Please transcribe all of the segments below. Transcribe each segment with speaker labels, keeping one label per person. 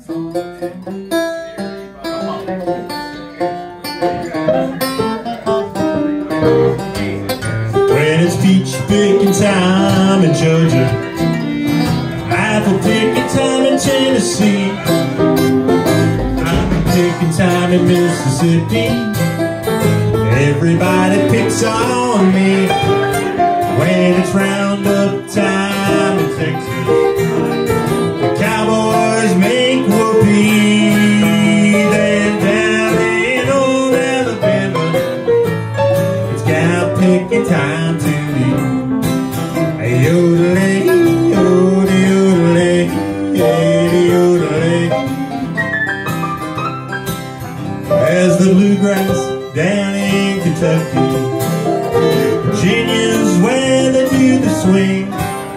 Speaker 1: When it's peach picking time in Georgia, apple picking time in Tennessee, apple picking time in Mississippi, everybody picks on me. When it's roundup time in Texas, the cowboys make whoopee. Then down in old Alabama, it's cow picking time to me. Yodel, yodel, yodel, yodel. As the bluegrass down in Kentucky, Virginia's where they do the swing,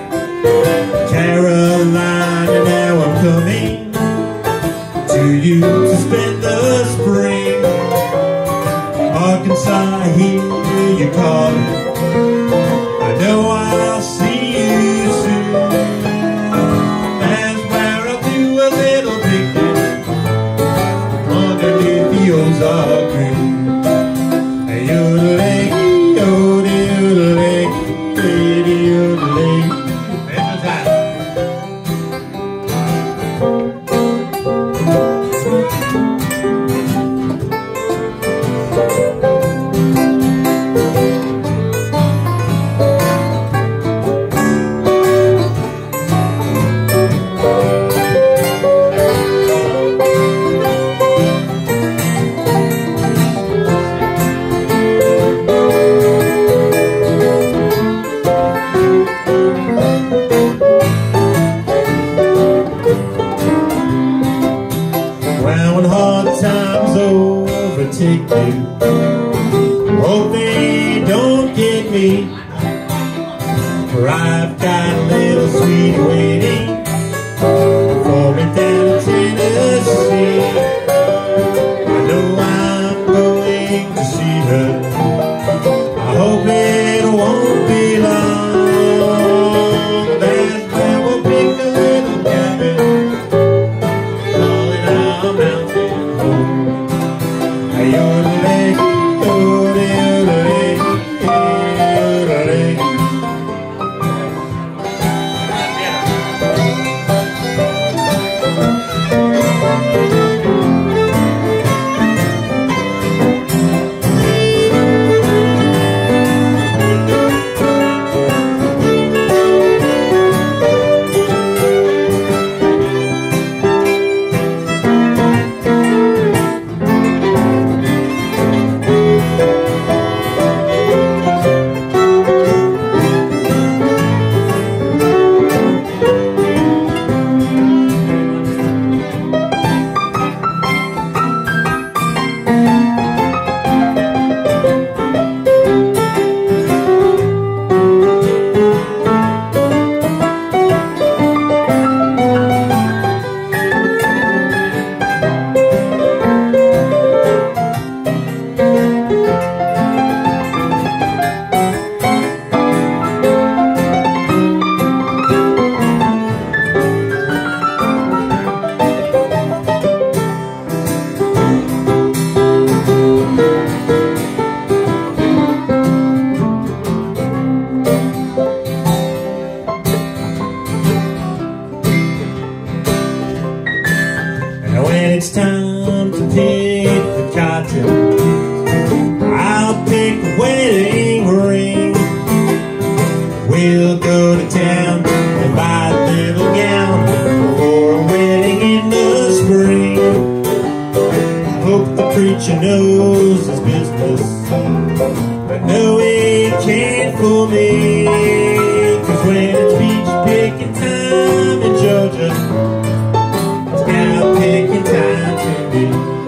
Speaker 1: Carolina, now I'm coming to you to spend the spring. Arkansas, I hear you calling, I know I'll see you soon. That's where I'll do a little picnic underneath the Ozark Green. Yodel, yodel, yodel, yodel. When hard times overtake you, hope they don't get me, for I've got a little sweet waiting for me down in Tennessee. I know I'm going to see her, I hope it won't be long. That's where we'll pick a little cabin, mountain home. Yodel, yodel, yodel, yodel. When it's time to pick the cotton, I'll pick a wedding ring. We'll go to town and buy a little gown for a wedding in the spring. I hope the preacher knows his business, but no, he can't fool me. 'Cause when it's peach picking time in Georgia, it's cow picking time to be.